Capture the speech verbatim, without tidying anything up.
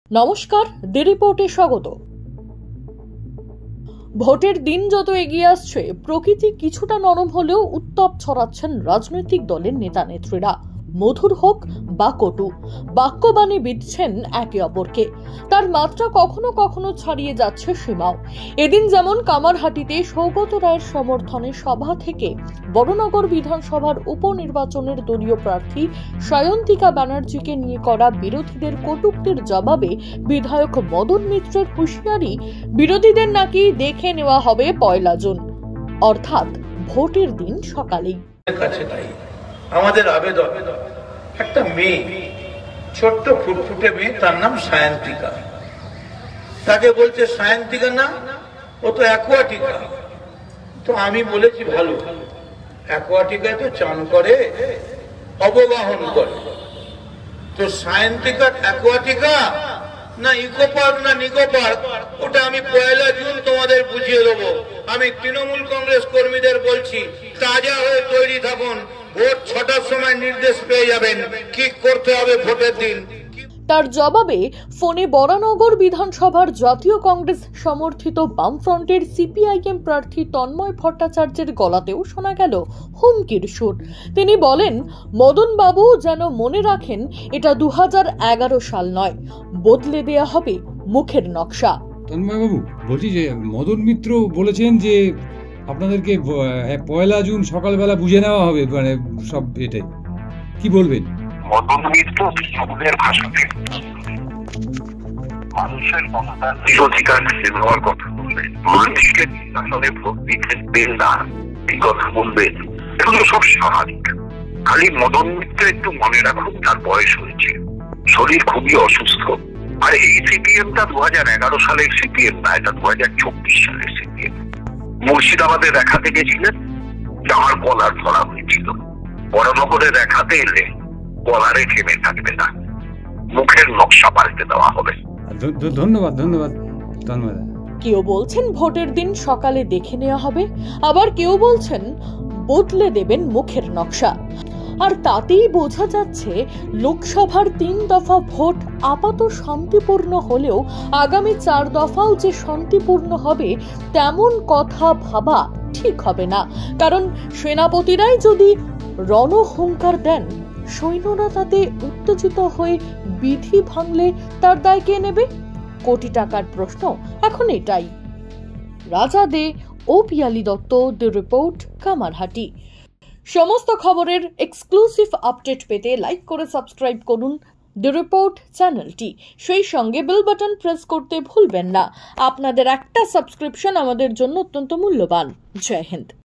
নমস্কার, দি রিপোর্টে স্বাগত। ভোটের দিন যত এগিয়ে আসছে, প্রকৃতি কিছুটা নরম হলেও উত্তাপ ছড়াচ্ছেন রাজনৈতিক দলের নেতা নেত্রীরা। মধুর হোক বা কটু, বাক্যবাণে বিধছেন একে অপরকে। তার মাত্রা কখনো কখনো ছাড়িয়ে যাচ্ছে সীমাও। এদিন যেমন কামারহাটিতে সৌগত রায়ের সমর্থনে সভা থেকে বড়নগর বিধানসভার উপনির্বাচনের দলীয় প্রার্থী সায়ন্তিকা ব্যানার্জিকে নিয়ে করা বিরোধীদের কটূক্তির জবাবে বিধায়ক মদন মিত্রের হুঁশিয়ারি, বিরোধীদের নাকি দেখে নেওয়া হবে পয়লা জুন, অর্থাৎ ভোটের দিন সকালেই। আমাদের আবেদন, একটা মেয়ে, ছোট্ট ফুটফুটে মেয়ে, তার নাম সায়ন্তিকা। তাকে বলছে সায়ন্তিকা না, ও তো অ্যাকোয়াটিকা। তো আমি বলেছি ভালো, অ্যাকোয়াটিকায় তো চান করে, অবগাহন করে। তো সায়ন্তিকা অ্যাকোয়াটিকা না ইকো পার্ক না নিকো পার্ক, ওটা আমি পয়লা জুন তোমাদের বুঝিয়ে দেবো। আমি তৃণমূল কংগ্রেস কর্মীদের বলছি, তাজা হয়ে তৈরি থাকুন। ভোট ছটার সময় নির্দেশ পেয়ে যাবেন কি করতে হবে ভোটের দিন। তার জবাবে ফোনে বরানগর বিধানসভার জাতীয় কংগ্রেস সমর্থিত বামফ্রন্টের সিপিআইএম প্রার্থী তন্ময় ভট্টাচার্যের গলাতেও শোনা গেল হুমকির সুর। তিনি বলেন, মদন বাবু যেন মনে রাখেন, এটা দু হাজার এগারো সাল নয়, বদলে দেয়া হবে মুখের নকশা। তন্ময় বাবু, বলছি যে মদন মিত্র বলেছেন যে আপনাদেরকে পয়লা জুন সকালবেলা বুঝে নেওয়া হবে, মানে সব এটাই, কি বলবেন? মদন মিত্র শব্দের ভাষাতে মানুষের গণতান্ত্রিক অধিকার ফিরে নেওয়ার কথা বলবেন, পলিটিক্যাল নির্বাচনে ভোট দিতে দেন না এই কথা বলবেন, এগুলো সব স্বাভাবিক। খালি মদন মিত্র একটু মনে রাখুন, তার বয়স হয়েছে, শরীর খুবই অসুস্থ। আর এই সিপিএমটা দু হাজার এগারো সালের সিপিএম না, এটা দু হাজার চব্বিশ সালের সিপিএম। মুর্শিদাবাদে দেখাতে গেছিলেন, আমার কলার ধরা হয়েছিল। বড়নগরে দেখাতে এলে কলারে থেমে থাকবে না, মুখের নকশা পাল্টে দেওয়া হবে। ধন্যবাদ ধন্যবাদ ধন্যবাদ। কেউ বলছেন ভোটের দিন সকালে দেখে নেওয়া হবে, আবার কেউ বলছেন বদলে দেবেন মুখের নকশা। আর তাতেই বোঝা যাচ্ছে, লোকসভার তিন দফা ভোট আপাত শান্তিপূর্ণ হলেও আগামী চার দফাও যে শান্তিপূর্ণ হবে তেমন কথা ভাবা ঠিক হবে না। কারণ সেনাপতিরাই যদি রণহুঙ্কার দেন, সৈন্যরা তাতে উত্তেজিত হয়ে বিধি ভাঙলে তার দায় কে নেবে? কোটি টাকার প্রশ্ন এখন এটাই। রাজা দে ও পিয়ালি দত্ত, দি রিপোর্ট, কামারহাটি। সমস্ত খবরের এক্সক্লুসিভ আপডেট পেতে লাইক করে সাবস্ক্রাইব করুন দি রিপোর্ট চ্যানেলটি। সেই সঙ্গে বেল বাটন প্রেস করতে ভুলবেন না। আপনাদের একটা সাবস্ক্রিপশন আমাদের জন্য অত্যন্ত মূল্যবান। জয় হিন্দ।